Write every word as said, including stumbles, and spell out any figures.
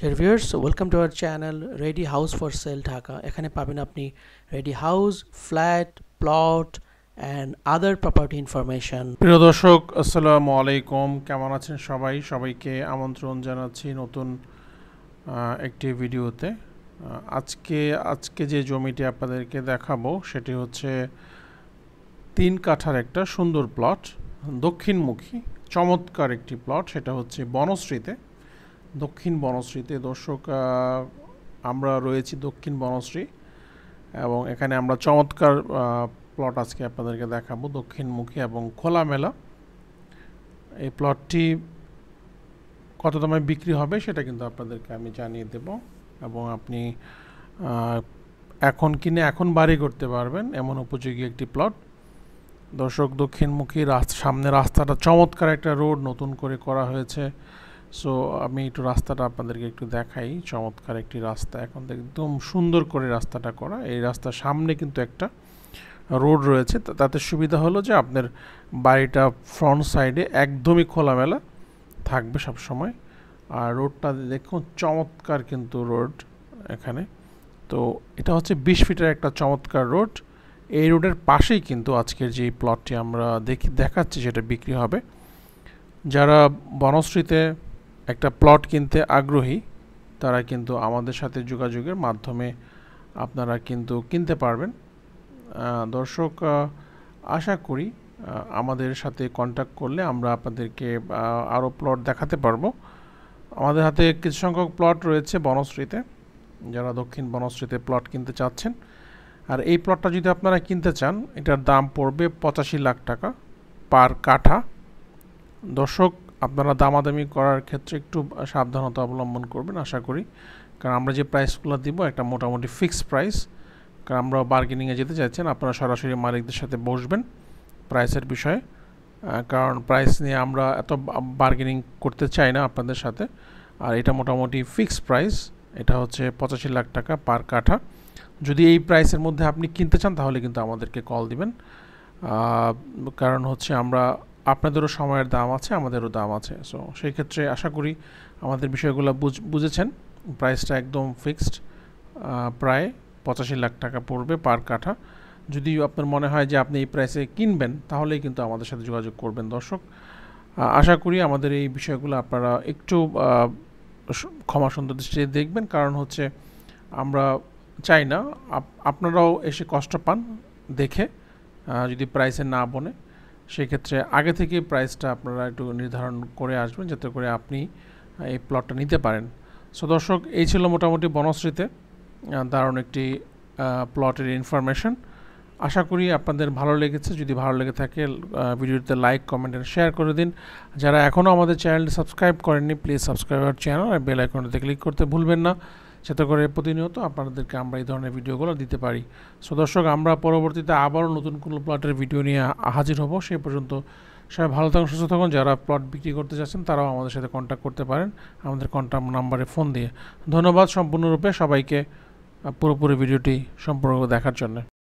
Dear viewers, welcome to our channel Ready House for Sale Dhaka. এখানে পাবেন আপনি ready house, flat, plot and other property information. প্রিয় দর্শক আসসালামু আলাইকুম, কেমন আছেন সবাই? সবাইকে আমন্ত্রণ জানাচ্ছি নতুন একটি ভিডিওতে। আজকে আজকে যে জমিটি আপনাদেরকে দেখাবো সেটি হচ্ছে তিন কাঠার একটা সুন্দর প্লট, দক্ষিণমুখী চমৎকার একটি প্লট। সেটা হচ্ছে বনশ্রীতে, দক্ষিণ বনশ্রীতে। দর্শক, আমরা রয়েছি দক্ষিণ বনশ্রী এবং এখানে আমরা চমৎকার প্লট আজকে আপনাদেরকে দেখাবো, দক্ষিণমুখী এবং খোলামেলা। এই প্লটটি কত দামে বিক্রি হবে সেটা কিন্তু আপনাদেরকে আমি জানিয়ে দেব এবং আপনি এখন কিনে এখন বাড়ি করতে পারবেন এমন উপযোগী একটি প্লট। দর্শক, দক্ষিণমুখী সামনে রাস্তাটা চমৎকার একটা রোড নতুন করে করা হয়েছে। সো আমি একটু রাস্তাটা আপনাদেরকে একটু দেখাই। চমৎকার একটি রাস্তা, এখন একদম সুন্দর করে রাস্তাটা করা। এই রাস্তার সামনে কিন্তু একটা রোড রয়েছে, তাতে সুবিধা হলো যে আপনার বাড়িটা ফ্রন্ট সাইডে একদমই খোলামেলা থাকবে সব সময়। আর রোডটা দেখুন চমৎকার কিন্তু রোড এখানে। তো এটা হচ্ছে বিশ ফিটের একটা চমৎকার রোড। এই রোডের পাশেই কিন্তু আজকের যে প্লটটি আমরা দেখি দেখাচ্ছি সেটা বিক্রি হবে। যারা বনশ্রীতে একটা প্লট কিনতে আগ্রহী তারা কিন্তু আমাদের সাথে যোগাযোগের মাধ্যমে আপনারা কিন্তু কিনতে পারবেন। দর্শক, আশা করি আমাদের সাথে কন্ট্যাক্ট করলে আমরা আপনাদেরকে আরও প্লট দেখাতে পারবো। আমাদের হাতে কিছু সংখ্যক প্লট রয়েছে বনশ্রীতে, যারা দক্ষিণ বনশ্রীতে প্লট কিনতে চাচ্ছেন। আর এই প্লটটা যদি আপনারা কিনতে চান, এটার দাম পড়বে পঁচাশি লাখ টাকা পার কাঠা। দর্শক, আপনারা দামাদামি করার ক্ষেত্রে একটু সাবধানতা অবলম্বন করবেন আশা করি, কারণ আমরা যে প্রাইসগুলো দিব একটা মোটামুটি ফিক্সড প্রাইস। কারণ আমরা বার্গেনিংয়ে যেতে চাইছেন, আপনারা সরাসরি মালিকদের সাথে বসবেন প্রাইসের বিষয়ে, কারণ প্রাইস নিয়ে আমরা এত বার্গেনিং করতে চাই না আপনাদের সাথে। আর এটা মোটামুটি ফিক্সড প্রাইস, এটা হচ্ছে পঁচাশি লাখ টাকা পার কাঠা। যদি এই প্রাইসের মধ্যে আপনি কিনতে চান তাহলে কিন্তু আমাদেরকে কল দিবেন, কারণ হচ্ছে আমরা আপনাদেরও সময়ের দাম আছে, আমাদেরও দাম আছে। সো সেই ক্ষেত্রে আশা করি আমাদের বিষয়গুলো বুঝেছেন। প্রাইসটা একদম ফিক্সড, প্রায় পঁচাশি লাখ টাকা পড়বে পার কাঠা। যদি আপনার মনে হয় যে আপনি এই প্রাইসে কিনবেন তাহলেই কিন্তু আমাদের সাথে যোগাযোগ করবেন। দর্শক, আশা করি আমাদের এই বিষয়গুলো আপনারা একটু ক্ষমা সুন্দর দৃষ্টিতে দেখবেন, কারণ হচ্ছে আমরা চাই না আপনারাও এসে কষ্ট পান দেখে যদি প্রাইসে না বনে। সেক্ষেত্রে আগে থেকে প্রাইসটা আপনারা একটু নির্ধারণ করে আসবেন যাতে করে আপনি এই প্লটটা নিতে পারেন। সো দর্শক, এই ছিল মোটামুটি বনশ্রীতে দারুণ একটি প্লটের ইনফরমেশন। আশা করি আপনাদের ভালো লেগেছে। যদি ভালো লেগে থাকে ভিডিওতে লাইক, কমেন্ট আর শেয়ার করে দিন। যারা এখনও আমাদের চ্যানেলটি সাবস্ক্রাইব করেননি, প্লিজ সাবস্ক্রাইব আওয়ার চ্যানেল আর বেল আইকনটিতে ক্লিক করতে ভুলবেন না, যাতে করে প্রতিনিয়ত আপনাদেরকে আমরা এই ধরনের ভিডিওগুলো দিতে পারি। সো দর্শক, আমরা পরবর্তীতে আবারও নতুন কোনো প্লটের ভিডিও নিয়ে হাজির হব। সেই পর্যন্ত সবাই ভালো থাকুন, সুস্থ থাকুন। যারা প্লট বিক্রি করতে চাচ্ছেন তারাও আমাদের সাথে কন্ট্যাক্ট করতে পারেন আমাদের কন্ট্যাক্ট নাম্বারে ফোন দিয়ে। ধন্যবাদ সম্পূর্ণরূপে সবাইকে পুরোপুরি ভিডিওটি সম্পূর্ণ দেখার জন্য।